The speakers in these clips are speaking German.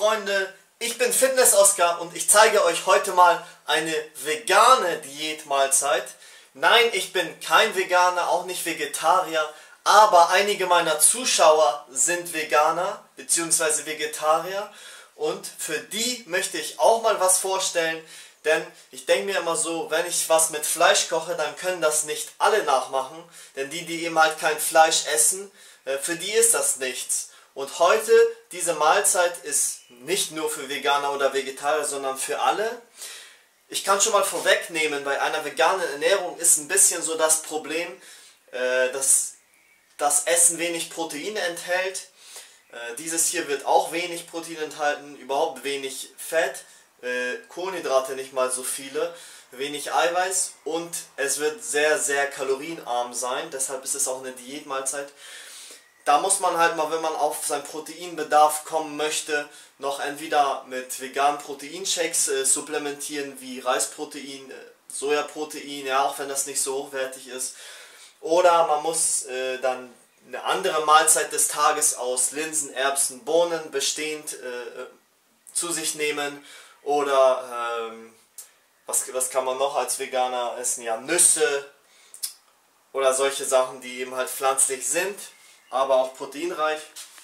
Freunde, ich bin Fitness Oscar und ich zeige euch heute mal eine vegane Diätmahlzeit. Nein, ich bin kein Veganer, auch nicht Vegetarier, aber einige meiner Zuschauer sind Veganer bzw. Vegetarier und für die möchte ich auch mal was vorstellen, denn ich denke mir immer so, wenn ich was mit Fleisch koche, dann können das nicht alle nachmachen, denn die eben halt kein Fleisch essen, für die ist das nichts. Und heute, diese Mahlzeit ist nicht nur für Veganer oder Vegetarier, sondern für alle. Ich kann schon mal vorwegnehmen, bei einer veganen Ernährung ist ein bisschen so das Problem, dass das Essen wenig Proteine enthält. Dieses hier wird auch wenig Protein enthalten, überhaupt wenig Fett, Kohlenhydrate nicht mal so viele, wenig Eiweiß und es wird sehr, sehr kalorienarm sein, deshalb ist es auch eine Diätmahlzeit. Da muss man halt mal, wenn man auf seinen Proteinbedarf kommen möchte, noch entweder mit veganen Proteinshakes supplementieren, wie Reisprotein, Sojaprotein, ja, auch wenn das nicht so hochwertig ist. Oder man muss dann eine andere Mahlzeit des Tages aus Linsen, Erbsen, Bohnen bestehend zu sich nehmen. Oder was kann man noch als Veganer essen? Ja, Nüsse oder solche Sachen, die eben halt pflanzlich sind, aber auch proteinreich.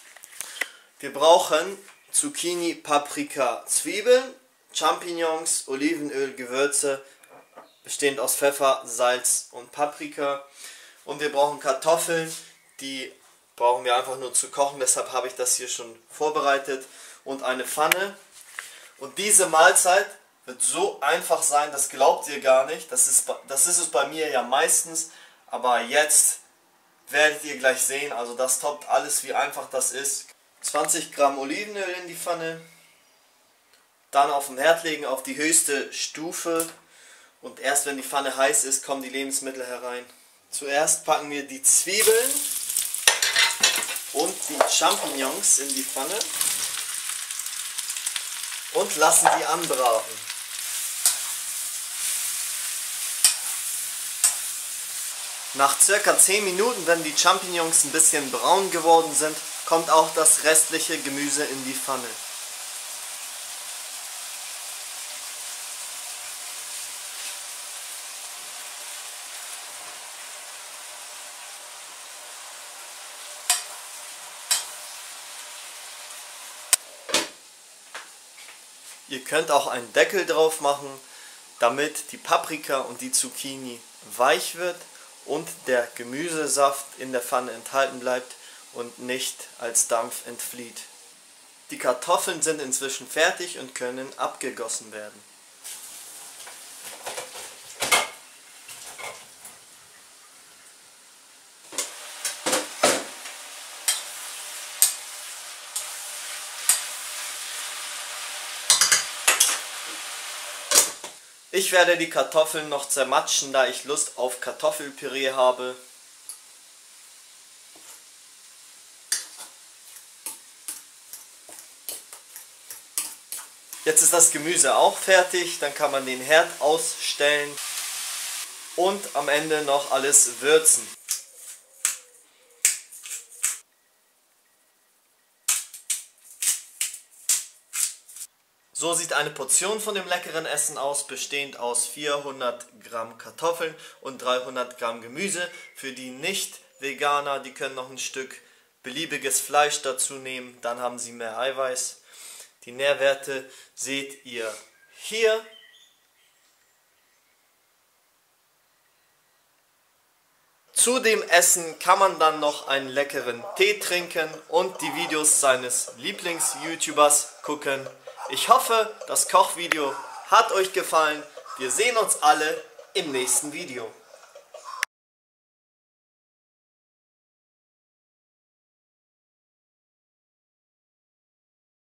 Wir brauchen Zucchini, Paprika, Zwiebeln, Champignons, Olivenöl, Gewürze, bestehend aus Pfeffer, Salz und Paprika. Und wir brauchen Kartoffeln, die brauchen wir einfach nur zu kochen, deshalb habe ich das hier schon vorbereitet. Und eine Pfanne. Und diese Mahlzeit wird so einfach sein, das glaubt ihr gar nicht. Das ist es bei mir ja meistens, aber jetzt werdet ihr gleich sehen, also das toppt alles, wie einfach das ist. 20 Gramm Olivenöl in die Pfanne, dann auf den Herd legen, auf die höchste Stufe und erst wenn die Pfanne heiß ist, kommen die Lebensmittel herein. Zuerst packen wir die Zwiebeln und die Champignons in die Pfanne und lassen die anbraten. Nach circa 10 Minuten, wenn die Champignons ein bisschen braun geworden sind, kommt auch das restliche Gemüse in die Pfanne. Ihr könnt auch einen Deckel drauf machen, damit die Paprika und die Zucchini weich wird und der Gemüsesaft in der Pfanne enthalten bleibt und nicht als Dampf entflieht. Die Kartoffeln sind inzwischen fertig und können abgegossen werden. Ich werde die Kartoffeln noch zermatschen, da ich Lust auf Kartoffelpüree habe. Jetzt ist das Gemüse auch fertig, dann kann man den Herd ausstellen und am Ende noch alles würzen. So sieht eine Portion von dem leckeren Essen aus, bestehend aus 400 Gramm Kartoffeln und 300 Gramm Gemüse. Für die Nicht-Veganer, die können noch ein Stück beliebiges Fleisch dazu nehmen, dann haben sie mehr Eiweiß. Die Nährwerte seht ihr hier. Zu dem Essen kann man dann noch einen leckeren Tee trinken und die Videos seines Lieblings-YouTubers gucken. Ich hoffe, das Kochvideo hat euch gefallen. Wir sehen uns alle im nächsten Video.